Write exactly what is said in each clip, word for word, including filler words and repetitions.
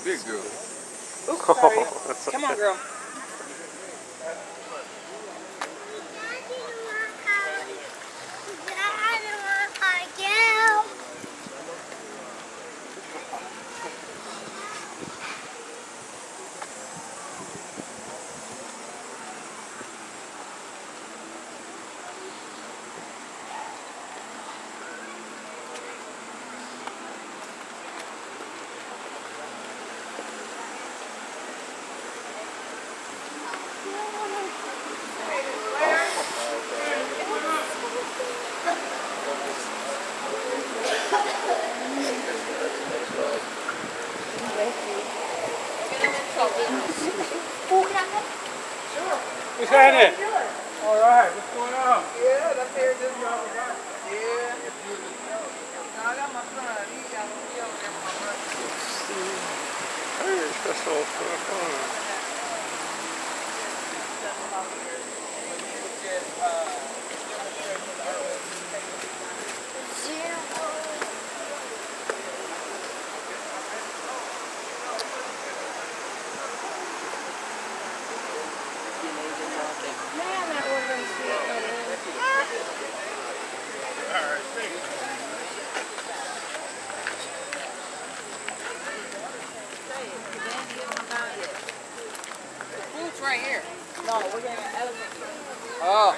Big girl. Oops, sorry. Oh, Come on, girl. What's happening? All right, what's going on? Yeah, that's here this y'all got. Yeah. No, I got my son. He got me over there with my brother. Hey, that's all fun. Right here. No, we're going to elephant. Oh.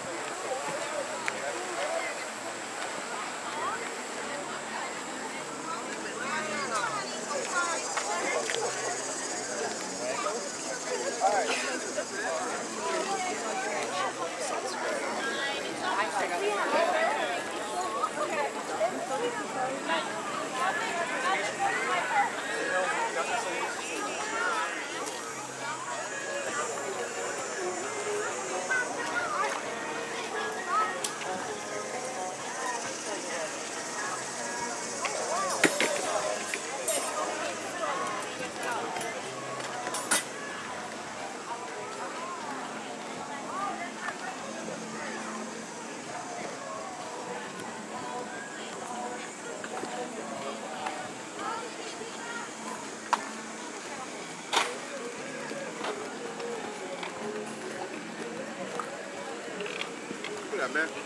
Look at that, man.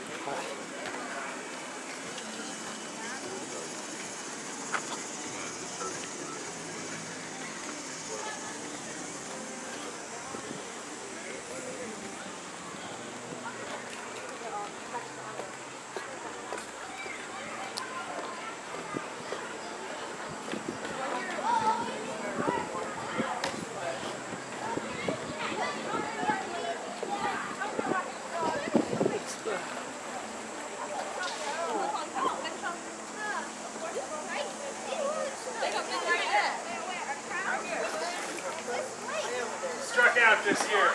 Struck out this year.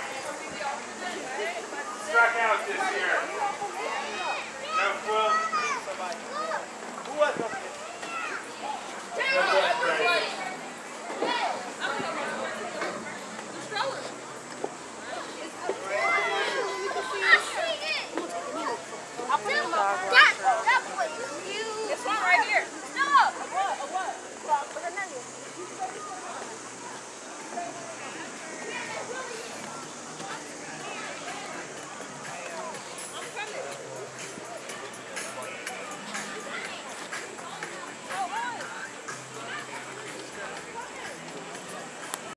Struck out this year. No quill. Who was it?